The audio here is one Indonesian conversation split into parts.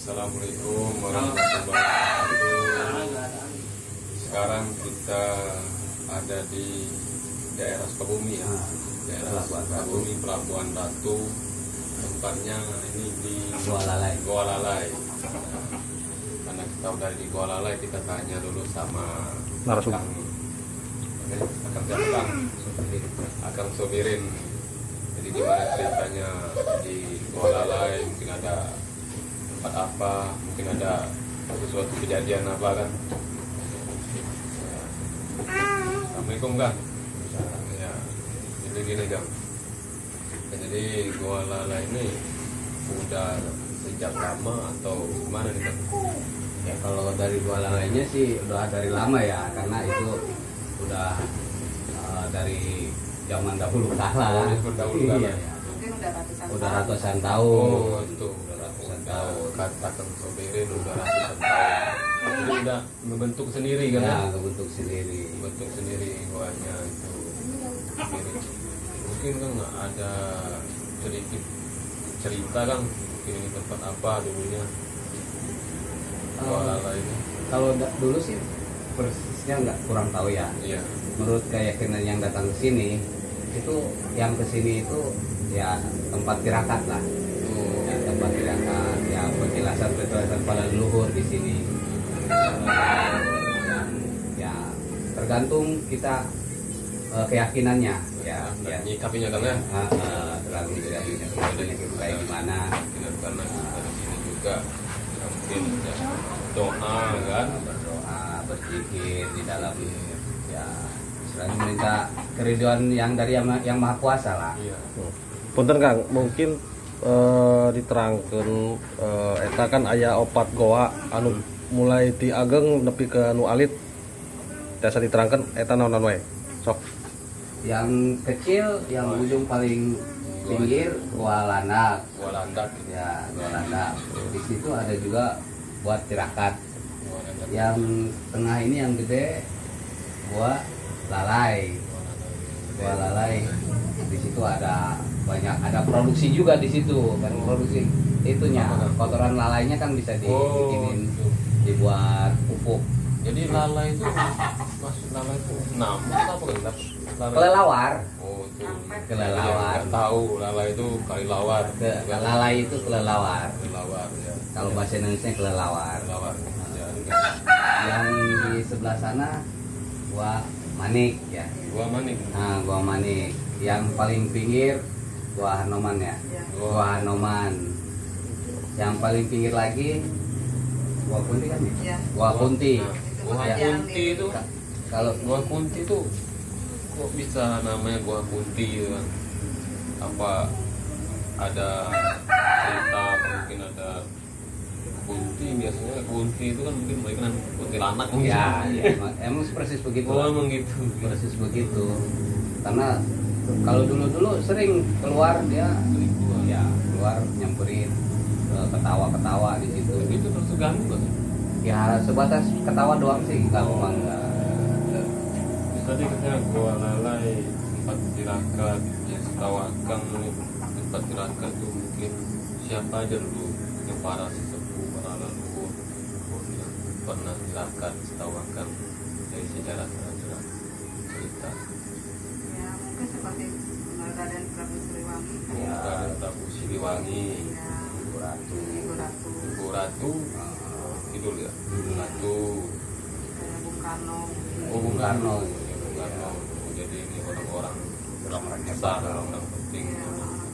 Assalamualaikum warahmatullahi wabarakatuh. Sekarang kita ada di daerah Sukabumi ya, daerah Sukabumi, Pelabuhan Ratu. Tempatnya ini di Goa Lalai. Goa Lalai. Karena kita udah di Goa Lalai, kita tanya dulu sama Akang Sobirin. Jadi gimana ceritanya di Goa Lalai? Mungkin ada tempat apa? Mungkin ada sesuatu kejadian apa kan? Ya. Assalamualaikum Kang. Ya, jadi gini Kang. Jadi Goa Lalai ini udah sejak lama atau gimana nih Kang? Ya kalau dari Goa Lalainya sih udah dari lama ya, karena itu udah dari zaman dahulu kala. Iya. Mungkin Udah ratusan tahun. Oh itu udah ratusan tahun. Kata Kang Sobirin udah ratusan tahun. Jadi udah ngebentuk sendiri kan? Ya, kebentuk sendiri. Bentuk sendiri goanya itu sendiri. Mungkin kan nggak ada sedikit cerita Kang, mungkin ini tempat apa dulunya Goa Lalai ini? Kalau dulu sih persisnya nggak, kurang tahu ya. Iya. Menurut keyakinan yang datang ke sini, itu yang ke sini itu ya tempat tirakat lah. Ya, tempat tirakat, ya penjelasan para leluhur di sini. Dan ya tergantung kita keyakinannya ya. Nyikapinya Kang ya? Tergantung keyakinannya itu kayak gimana. Karena kita di sini juga ya, mungkin ya, doa kan, Berdoa, berzikir di dalam ya istilahnya minta keriduan yang dari yang maha kuasa lah. iya. Punten Kang, mungkin diterangkan eta kan aya opat goa anu mulai ti ageng nepi ke nu alit. Tiasa diterangkan eta naon wae. Sok. Yang kecil, yang ujung paling pinggir Goa Landak. Goa Landak Ya, Goa Landak. Di situ ada juga buat tirakat. Goa Landak. Yang tengah ini yang gede Goa Lalai. Goa Lalai. Di situ ada banyak, ada produksi juga di situ kan, produksi itunya kotoran lalainya kan bisa dibikinin, dibuat pupuk. Jadi lalai itu maksud lalai itu nama apa kan? Kelelawar. Oh itu. Kelelawar. Nggak tahu lalai itu kelelawar. Lalai itu kelelawar. Kelelawar ya. Kalau bahasa Indonesia kelelawar. Kelelawar. Ya. Yang di sebelah sana Gua Manik ya. Gua Manik. Nah, Gua Manik. Yang paling pinggir Gua Hanoman ya. Gua Hanoman. Yang paling pinggir lagi Gua Kunti kan ya? Gua Kunti. Gua Kunti itu Kalau Gua Kunti itu kok bisa namanya Gua Kunti gitu kan? Apa ada cerita, mungkin ada Kunti, biasanya Kunti itu kan mungkin mereka kan kuntilanak mungkin. ya, emang persis begitu. Oh emang gitu. Persis begitu. Karena kalau dulu sering keluar dia, ya keluar nyamperin, ketawa-ketawa di situ. Itu terus terganggu kan? Ya sebatas ketawa doang sih, kalau enggak. Tadi katanya Goa Lalai tempat tirakat, ya setahu Akang nih, tempat tirakat itu mungkin siapa aja dulu yang para sesepuh, para leluhur yang pernah tirakat, setahu Akang dari sejarah cerita. Ya mungkin seperti Raden Prabu Siliwangi. Ya. Raden Prabu Siliwangi, Ya, Ibu Ratu. Ibu Ratu. Ibu Ratu, Kidul ya, Ibu Ratu, Kayak Bung Karno. oh Bung Karno, Karno. Bung Karno. Oh, jadi ini orang-orang Orang-orang besar, hebat. orang-orang penting. Ya,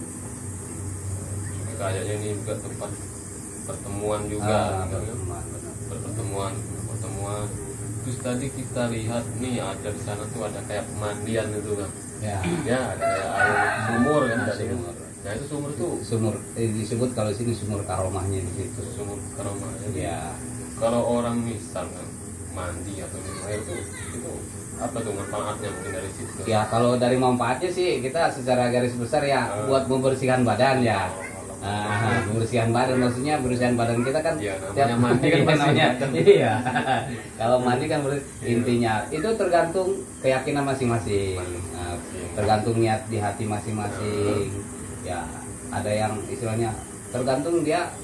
Kayaknya ini juga tempat pertemuan juga, kan? Pertemuan. pertemuan. Terus tadi kita lihat nih ada di sana tuh ada kayak pemandian itu kan, Ya. ya ada kayak air sumur kan tadi kan. Sumur. Nah itu sumur tuh Sumur disebut kalau sini sumur karomahnya di situ. sumur karomah. Jadi Ya. kalau orang misalkan mandi atau minum air tuh itu apa tuh manfaatnya mungkin dari situ? Ya kalau dari manfaatnya sih kita secara garis besar ya buat membersihkan badan ya. Membersihkan badan, maksudnya membersihkan badan kita kan Iya, namanya mandi kan Iya, pasti namanya. kan. Iya. Kalau mandi kan intinya itu tergantung keyakinan masing-masing. Nah, tergantung niat di hati masing-masing. Ya, ada yang istilahnya tergantung dia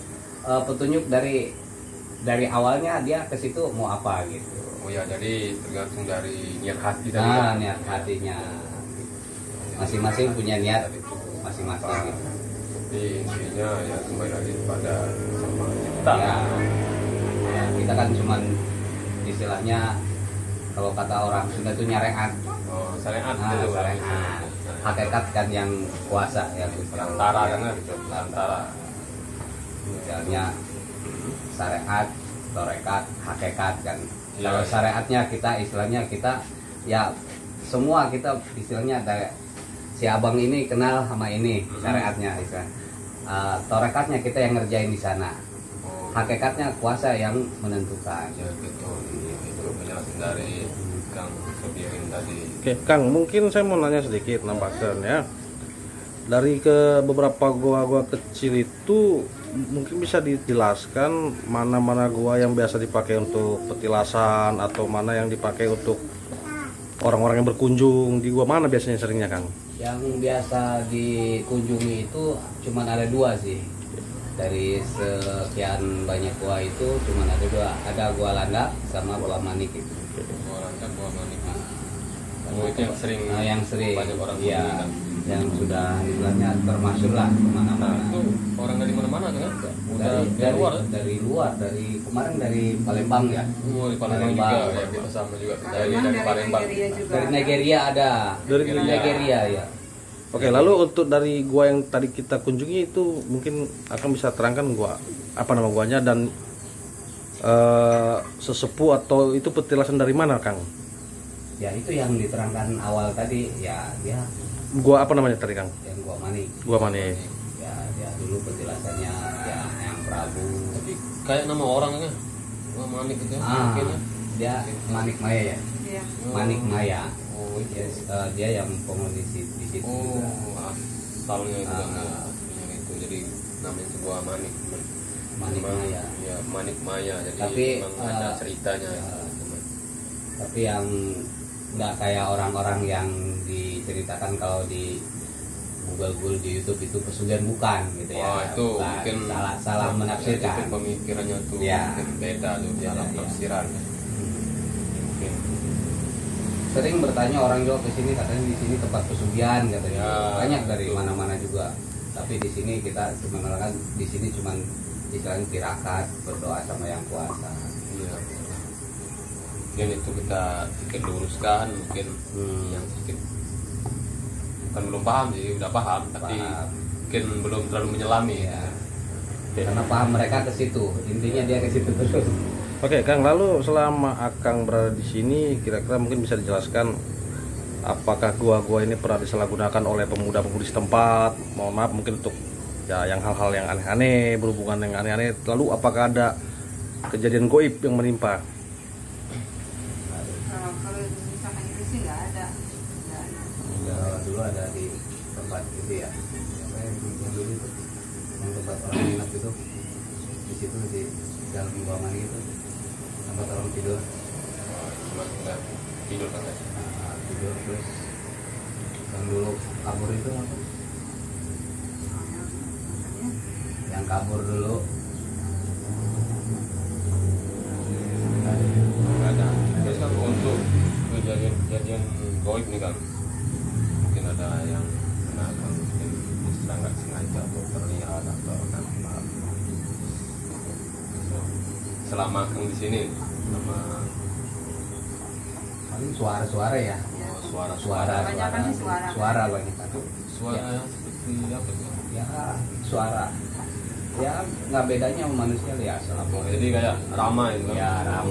petunjuk dari awalnya dia ke situ mau apa gitu. Oh ya, jadi tergantung dari niat hati tadi. Nah, kan? niat hatinya masing-masing punya niat masing-masing gitu. Jadi intinya ya kembali lagi pada sama cipta. Ya, kita kan cuman istilahnya kalau kata orang Sunda itu nyarean. Oh, syariat Nah, itu syariat. Hakikat kan yang kuasa ya, perantara kan gitu, perantara. Misalnya syariat, torekat, hakikat kan. Ya, Kalau ya. syariatnya kita istilahnya kita ya semua kita istilahnya ada si abang ini kenal sama ini syariatnya istilah. Torekatnya kita yang ngerjain di sana. Oh, Hakikatnya kuasa yang menentukan. ya gitu. Itu penjelasan dari Kang Sobirin tadi. Oke, Kang, mungkin saya mau nanya sedikit nampakkan ya. Dari ke beberapa gua-gua kecil itu mungkin bisa dijelaskan mana-mana gua yang biasa dipakai untuk petilasan atau mana yang dipakai untuk orang-orang yang berkunjung di gua mana biasanya seringnya, Kang? Yang biasa dikunjungi itu cuman ada dua sih. Dari sekian banyak gua itu cuman ada dua. Ada gua Landak sama gua Manik itu. Gua Landak, gua Manik. Oh, itu yang sering. Nah, yang sering banyak orang iya, kunjungi, kan? yang sudah istilahnya termasuk lah Nah, kemana-mana. itu orang dari mana-mana kan? Udah dari luar. dari luar, dari kemarin dari Palembang ya. Oh, di Palembang juga ya, kita sama juga. Dari Palembang. Nigeria juga. Dari Nigeria ada. Dari Nigeria ya. Oke, lalu untuk dari gua yang tadi kita kunjungi itu mungkin akan bisa terangkan gua apa nama guanya dan sesepuh atau itu petilasan dari mana, Kang? Ya itu yang diterangkan awal tadi ya dia Gua apa namanya tadi, Kang? yang gua Manik. Gua mana? Ya dia dulu penjelasannya ya yang Prabu. Tapi kayak nama orang kan? Gua Manik gitu ya. Ah, Mungkin ya. dia Manik Maya ya. Iya. Manik Maya. Oh, itu. Yes, dia yang penghuni di situ juga. Oh, asalnya itu kan Ah. yang itu. Jadi namanya sebuah Manik. Manik Memang, Maya. Ya, Manik Maya. Jadi Tapi, memang ada ceritanya. ya, teman. Tapi yang nggak kayak orang-orang yang diceritakan kalau di Google di YouTube itu pesugihan bukan gitu ya. Wah, itu Bukan. mungkin salah menafsirkan. Itu pemikirannya tuh Ya. mungkin beda tuh Ya, dalam ya. tafsiran. Mungkin. Sering bertanya orang juga ke sini katanya di sini tempat pesugihan katanya. Ya, Banyak dari betul. mana-mana juga. Tapi di sini kita cuma menerangkan di sini cuma istilahnya tirakat berdoa sama yang kuasa. Iya. Mungkin itu kita sedikit luruskan mungkin yang sedikit bukan belum paham sih, udah paham tapi Paham. mungkin belum terlalu menyelami. Ya. Karena paham mereka ke situ, intinya dia ke situ terus. Oke, Kang, lalu selama Akang berada di sini, kira-kira mungkin bisa dijelaskan apakah gua-gua ini pernah disalahgunakan oleh pemuda-pemudi setempat? Mohon maaf mungkin untuk ya yang hal-hal yang aneh-aneh, berhubungan dengan aneh-aneh. Lalu apakah ada kejadian goib yang menimpa? Kalau misalkan itu sih nggak ada. Nggak ada. Ya, dulu ada di tempat itu ya. Apa yang dulu itu? Yang tempat orang nginap itu. Di situ di dalam ruangan itu. Tempat orang tidur. Cuma tinggal tidur kan. Nah, tidur terus yang dulu kabur itu apa? Makanya Yang kabur dulu Nggak ada. Terus kan untuk kejadian goib nih kan, mungkin ada yang kena kan mungkin diserang nggak sengaja atau terlihat atau apa. Selama Kang di sini sama paling suara-suara ya. suara-suara Kebanyakan sih suara. Suara banyak kan. suara seperti apa sih? Ya suara. Ya nggak bedanya sama manusia ya Oh, jadi kayak ramai itu kan? Ya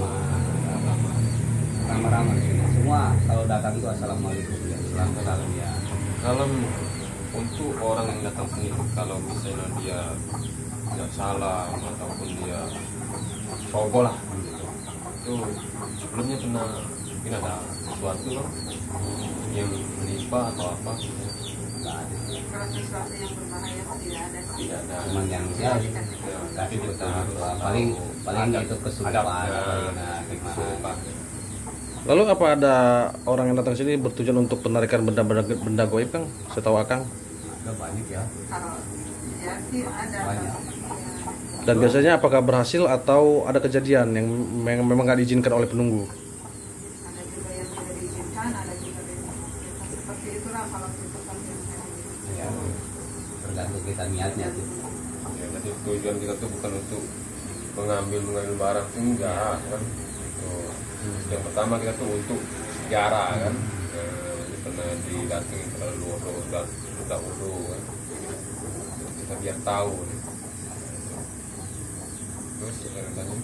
ramah-ramah di sini. Semua kalau datang itu assalamualaikum ya. Salam ya. Kalau untuk orang yang datang sini, kalau misalnya dia tidak salah ataupun dia sogo lah, itu sebelumnya pernah mungkin ada sesuatu kan yang menimpa atau apa? Nggak ada. kalau sesuatu yang berbahaya tidak ada. Tidak ada. Cuman yang ya Tapi kita harus paling adab- itu kesurupan. adabnya, Nah, kesurupan. Lalu apa ada orang yang datang sini bertujuan untuk penarikan benda goib, Kang? Setahu Akang? Ada banyak ya. Kalau ya sih ada. Banyak. Ya, Dan biasanya apakah berhasil atau ada kejadian yang memang nggak diizinkan oleh penunggu? Ada juga yang tidak diizinkan, ada juga yang seperti itulah kalau kita Ya, tergantung kita niatnya tuh. Ya, jadi tujuan kita tuh bukan untuk mengambil barang tuh enggak kan. Tuh. Yang pertama kita tuh untuk sejarah kan. Jadi pernah didatangi kalau udah udah kan. Kita biar tahu. Terus yang tadi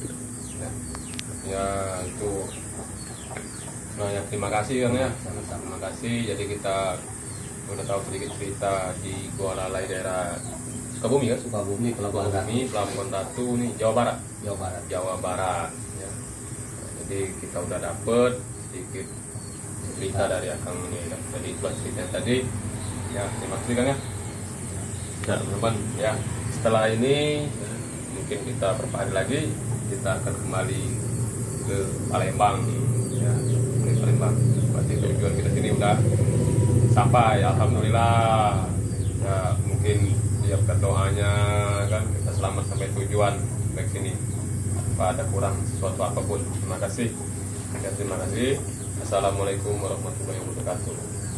ya itu banyak terima kasih Kang ya. Terima kasih. Jadi kita udah tahu sedikit cerita di Gua Lalai daerah Sukabumi kan? Sukabumi, Pelabuhan Ratu. Pelabuhan Ratu nih Jawa Barat. Jawa Barat. Jawa Barat ya. Nah, jadi kita udah dapet sedikit cerita dari Akang ini kan. Jadi buat cerita tadi ya terima kasih Kang ya. Ya teman-teman ya setelah ini ya, mungkin kita beberapa hari lagi kita akan kembali ke Palembang ya ke Palembang. Berarti tujuan kita sini udah sampai alhamdulillah ya mungkin siapkan doanya kan kita selamat sampai tujuan baik sini tanpa ada kurang sesuatu apapun. Terima kasih. Assalamualaikum warahmatullahi wabarakatuh.